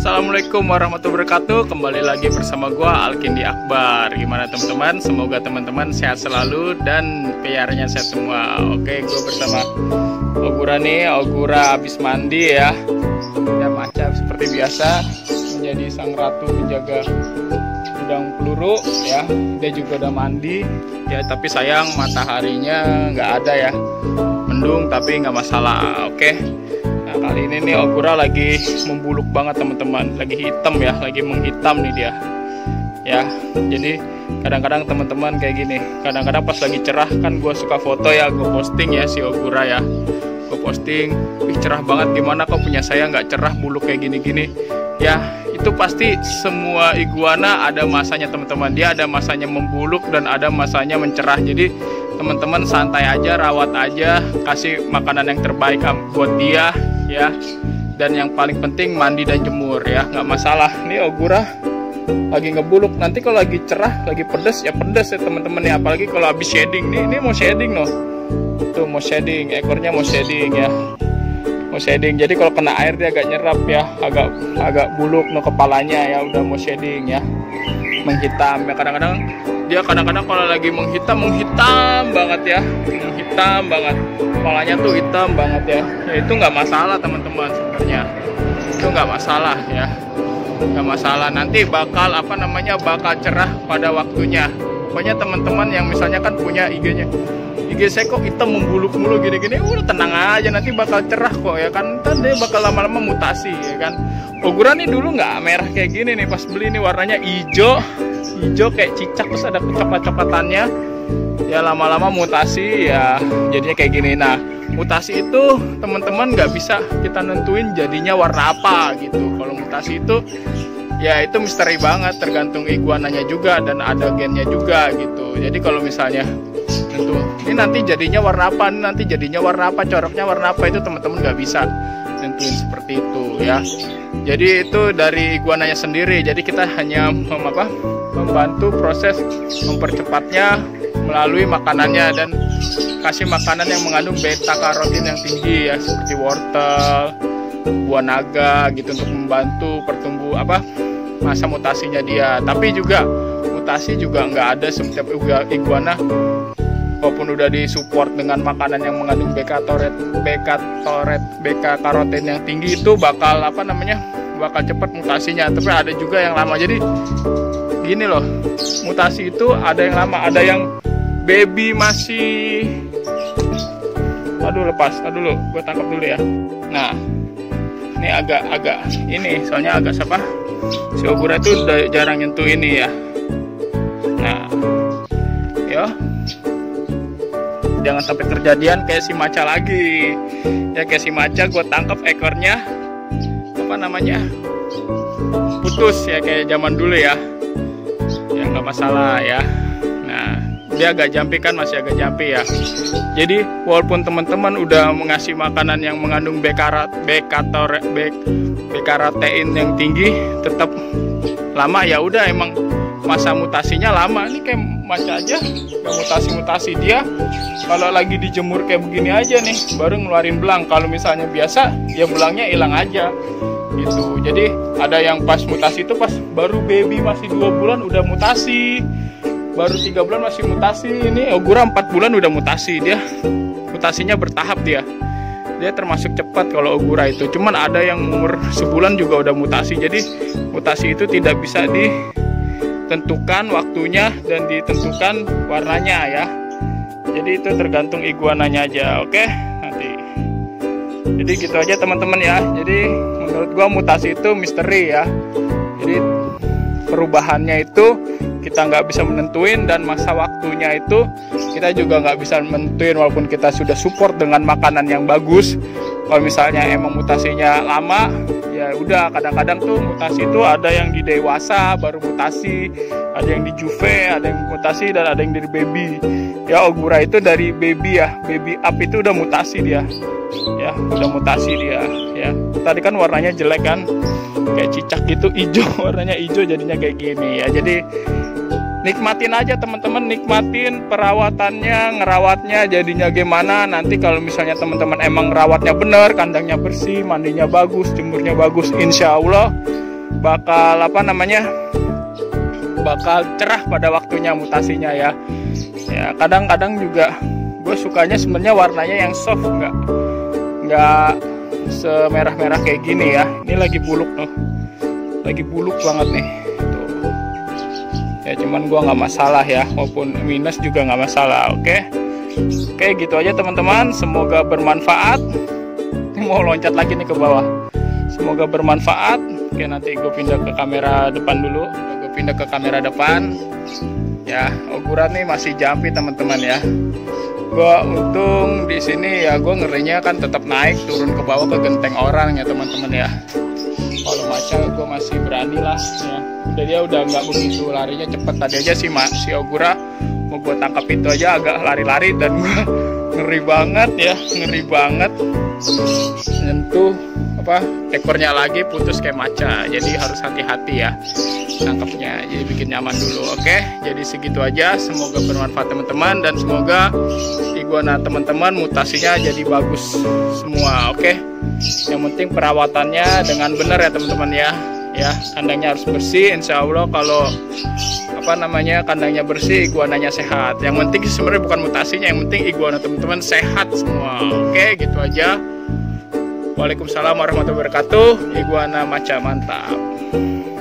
Assalamualaikum warahmatullahi wabarakatuh. Kembali lagi bersama gua Alkindi Akbar. Gimana teman-teman? Semoga teman-teman sehat selalu dan peliharanya sehat semua. Oke, gua bersama Ogura nih. Ogura habis mandi ya. Ya macam seperti biasa menjadi sang ratu menjaga gudang peluru ya. Dia juga udah mandi ya, tapi sayang mataharinya nggak ada ya. Mendung tapi nggak masalah. Oke. Kali ini nih Ogura lagi membuluk banget teman-teman, lagi hitam ya, lagi menghitam nih dia ya. Jadi kadang-kadang teman-teman kayak gini, kadang-kadang pas lagi cerah kan gue suka foto ya, gue posting ya si Ogura ya, gue posting, ih cerah banget, gimana kok punya saya nggak cerah, buluk kayak gini-gini ya. Itu pasti semua iguana ada masanya teman-teman, dia ada masanya membuluk dan ada masanya mencerah. Jadi teman-teman santai aja, rawat aja, kasih makanan yang terbaik buat dia ya, dan yang paling penting mandi dan jemur ya, nggak masalah. Nih Ogura lagi ngebuluk, nanti kalau lagi cerah, lagi pedes ya teman-teman ya, apalagi kalau habis shading nih, ini mau shading loh, tuh mau shading, ekornya mau shading ya, mau shading. Jadi kalau kena air dia agak nyerap ya, agak buluk no kepalanya ya, udah mau shading ya, menghitam ya. Kadang-kadang kalau lagi menghitam banget ya, menghitam banget, kepalanya tuh hitam banget ya. Ya itu nggak masalah teman-teman, sebenarnya itu nggak masalah ya, nggak masalah. Nanti bakal bakal cerah pada waktunya. Pokoknya teman-teman yang misalnya kan punya IG saya kok hitam membuluk mulu gini-gini, udah tenang aja, nanti bakal cerah kok ya kan. Ntar dia bakal lama-lama mutasi ya kan. Ogura nih dulu nggak merah kayak gini nih, pas beli nih warnanya hijau kayak cicak, terus ada coklat-coklatannya ya, lama-lama mutasi ya jadinya kayak gini. Nah mutasi itu teman-teman nggak bisa kita nentuin jadinya warna apa gitu. Kalau mutasi itu ya itu misteri banget, tergantung iguananya juga dan ada gennya juga gitu. Jadi kalau misalnya tentu ini nanti jadinya warna apa, coraknya warna apa, itu teman-teman nggak bisa tentuin seperti itu ya. Jadi itu dari iguananya sendiri. Jadi kita hanya membantu proses mempercepatnya melalui makanannya dan kasih makanan yang mengandung beta karotin yang tinggi ya, seperti wortel, buah naga gitu, untuk membantu masa mutasinya dia. Tapi juga mutasi juga nggak ada setiap iguana, walaupun udah disupport dengan makanan yang mengandung beta karotin yang tinggi, itu bakal cepat mutasinya. Tapi ada juga yang lama. Jadi gini loh, mutasi itu ada yang lama, ada yang baby masih, lepas dulu, gue tangkap dulu ya. Nah ini agak ini soalnya agak si Ogura tuh udah jarang nyentuh ini ya. Nah ya, jangan sampai kejadian kayak si maca lagi ya. Kayak si maca gue tangkap ekornya putus ya, kayak zaman dulu ya nggak masalah ya. Nah dia agak jampi kan, masih agak jampi ya. Jadi walaupun teman-teman udah mengasih makanan yang mengandung beta-karotein yang tinggi, tetap lama ya, udah emang masa mutasinya lama. Ini kayak maca aja nggak mutasi dia kalau lagi dijemur kayak begini aja nih baru ngeluarin belang. Kalau misalnya biasa ya belangnya hilang aja gitu. Jadi ada yang pas mutasi itu pas baru baby masih 2 bulan udah mutasi, baru 3 bulan masih mutasi. Ini Ogura 4 bulan udah mutasi. Dia mutasinya bertahap, dia termasuk cepat kalau Ogura itu. Cuman ada yang umur sebulan juga udah mutasi. Jadi mutasi itu tidak bisa ditentukan waktunya dan ditentukan warnanya ya. Jadi itu tergantung iguananya aja. Oke, nanti jadi gitu aja teman-teman ya. Jadi menurut gua mutasi itu misteri ya. Jadi perubahannya itu kita nggak bisa menentuin, dan masa waktunya itu kita juga nggak bisa menentuin walaupun kita sudah support dengan makanan yang bagus. Kalau misalnya emang mutasinya lama ya udah, kadang-kadang tuh mutasi itu ada yang di dewasa baru mutasi, ada yang di juve, ada yang mutasi, dan ada yang dari baby ya. Ogura itu dari baby ya, baby up itu udah mutasi dia ya, udah mutasi dia ya. Tadi kan warnanya jelek kan, kayak cicak gitu, hijau, warnanya hijau jadinya kayak gini ya. Jadi nikmatin aja teman-teman, nikmatin perawatannya, ngerawatnya jadinya gimana. Nanti kalau misalnya teman-teman emang ngerawatnya bener, kandangnya bersih, mandinya bagus, jemurnya bagus, insya Allah bakal bakal cerah pada waktunya mutasinya ya. Ya kadang-kadang juga gue sukanya sebenarnya warnanya yang soft, nggak semerah-merah kayak gini ya. Ini lagi buluk loh, lagi buluk banget nih tuh. Ya cuman gue nggak masalah ya, maupun minus juga nggak masalah. Oke gitu aja teman-teman, semoga bermanfaat. Mau loncat lagi nih ke bawah, semoga bermanfaat. Oke, nanti gue pindah ke kamera depan dulu. Gue pindah ke kamera depan ya. Oguran nih masih jumpy teman-teman ya. Gue untung di sini ya, gue ngerinya kan tetap naik turun ke bawah ke genteng orang ya teman-teman ya. Kalau maca gue masih berani lah ya. Dia udah nggak begitu larinya cepet. Tadi aja si Ogura mau gue tangkap itu aja agak lari-lari, dan gue ngeri banget ya, ngeri banget. Nyentuh ekornya lagi putus kayak maca, jadi harus hati-hati ya tangkapnya, jadi bikin nyaman dulu. Oke, jadi segitu aja, semoga bermanfaat teman-teman, dan semoga iguana teman-teman mutasinya jadi bagus semua. Oke, yang penting perawatannya dengan benar ya teman-teman ya, kandangnya harus bersih. Insya Allah kalau kandangnya bersih, iguananya sehat. Yang penting sebenarnya bukan mutasinya, yang penting iguana teman-teman sehat semua. Oke, gitu aja. Waalaikumsalam warahmatullahi wabarakatuh. Iguana maca mantap.